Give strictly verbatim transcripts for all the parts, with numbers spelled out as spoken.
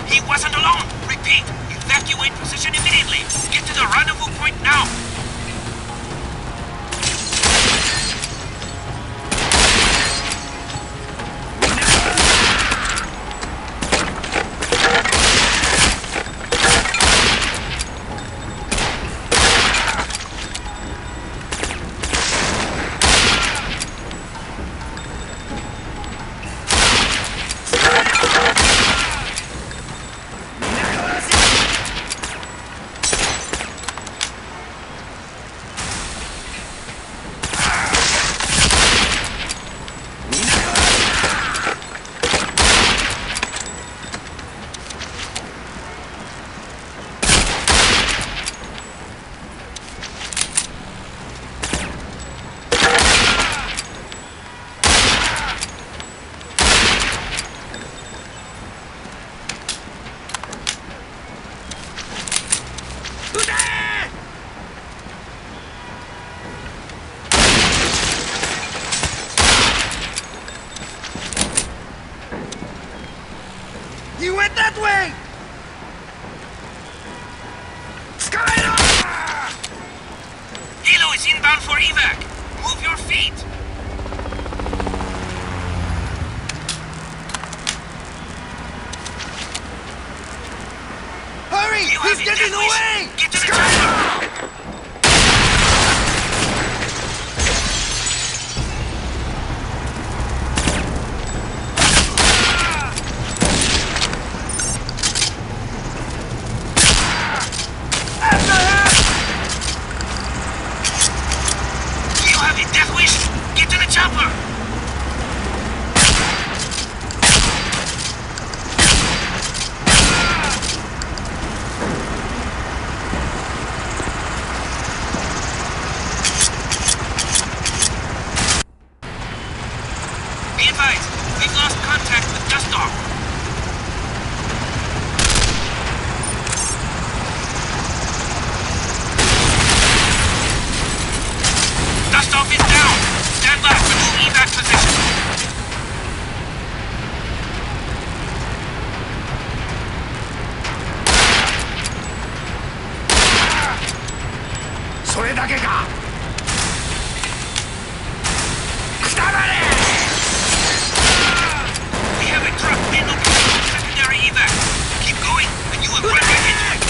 He wasn't alone! Repeat! Evacuate position immediately! Get to the rendezvous point now! You went that way! Skylar! Hilo is inbound for evac! Move your feet! Hurry! You He's have getting it, away! Get to the chopper! Death Wish! Get to the chopper! Be advised, we've lost contact with Dustdog. Dustdog is down! Stand by for new evac position. それだけか。くたばれ。 We have a truck in location for secondary evac. Keep going, and you will run right into it.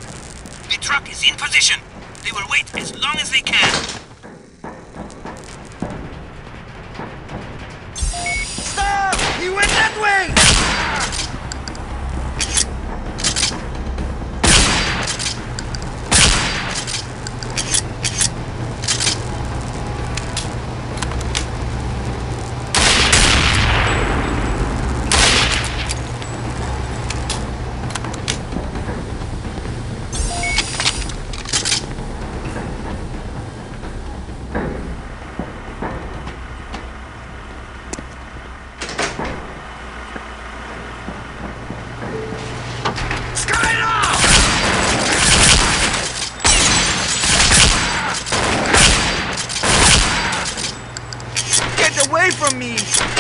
truck is in position. They will wait as long as they can. that way! Away from me!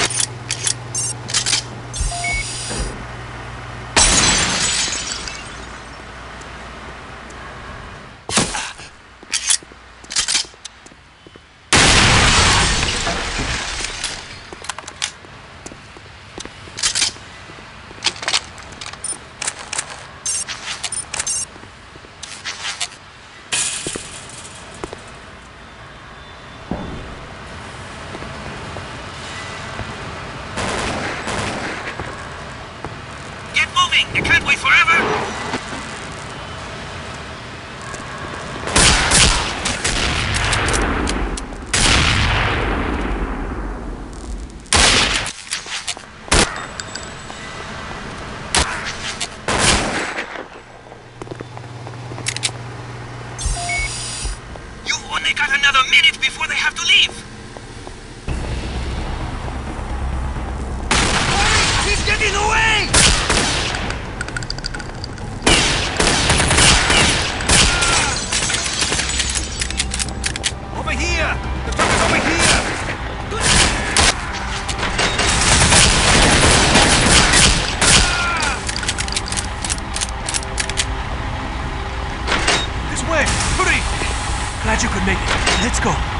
You can't wait forever! You've only got another minute before they have to leave! He's getting away! Over here! The truck is over here! This way! Hurry! Glad you could make it. Let's go.